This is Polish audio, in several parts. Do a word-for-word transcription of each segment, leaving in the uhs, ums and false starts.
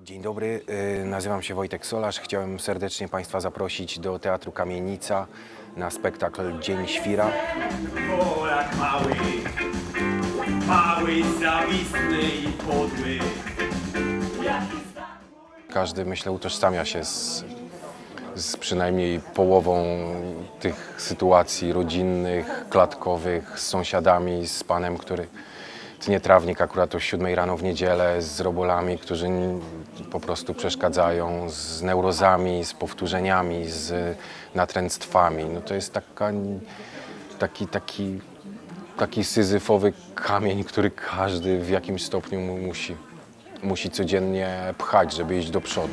Dzień dobry, nazywam się Wojtek Solarz. Chciałem serdecznie Państwa zaprosić do Teatru Kamienica na spektakl Dzień Świra. Polak mały, mały, zawistny i podły. Każdy, myślę, utożsamia się z, z przynajmniej połową tych sytuacji rodzinnych, klatkowych, z sąsiadami, z panem, który tnie trawnik akurat o siódmej rano w niedzielę, z robolami, którzy po prostu przeszkadzają, z neurozami, z powtórzeniami, z natręctwami. No to jest taka, taki, taki, taki syzyfowy kamień, który każdy w jakimś stopniu mu musi, musi codziennie pchać, żeby iść do przodu.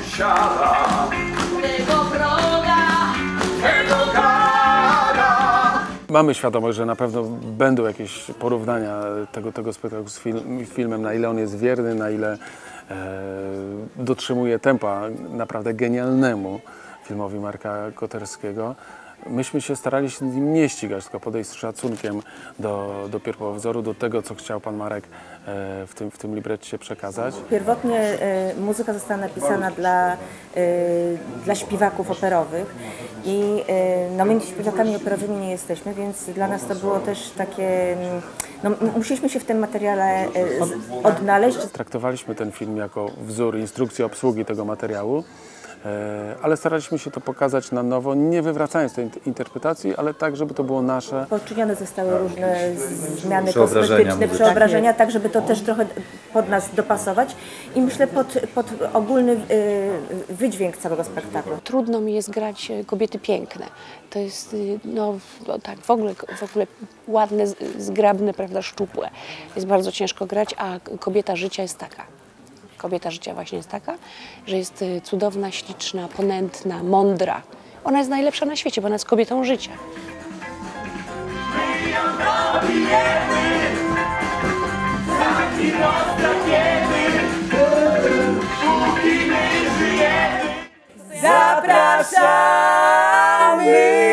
Mamy świadomość, że na pewno będą jakieś porównania tego, tego spektaklu z film, filmem, na ile on jest wierny, na ile e, dotrzymuje tempa naprawdę genialnemu filmowi Marka Koterskiego. Myśmy się starali się z nim nie ścigać, tylko podejść z szacunkiem do, do pierwowzoru, do tego, co chciał pan Marek e, w tym, w tym libretcie przekazać. Pierwotnie e, muzyka została napisana dla, e, dla śpiewaków operowych i e, no, my śpiewakami operowymi nie jesteśmy, więc dla nas to było też takie, no, musieliśmy się w tym materiale e, z, odnaleźć. Traktowaliśmy ten film jako wzór, instrukcję obsługi tego materiału, ale staraliśmy się to pokazać na nowo, nie wywracając tej interpretacji, ale tak, żeby to było nasze. Poczynione zostały różne zmiany kosmetyczne, przeobrażenia, tak żeby to też trochę pod nas dopasować i myślę pod, pod ogólny wydźwięk całego spektaklu. Trudno mi jest grać kobiety piękne. To jest no, no tak, w ogóle, w ogóle ładne, zgrabne, prawda, szczupłe. Jest bardzo ciężko grać, a kobieta życia jest taka. Kobieta życia właśnie jest taka, że jest cudowna, śliczna, ponętna, mądra. Ona jest najlepsza na świecie, bo ona jest kobietą życia. Zapraszamy!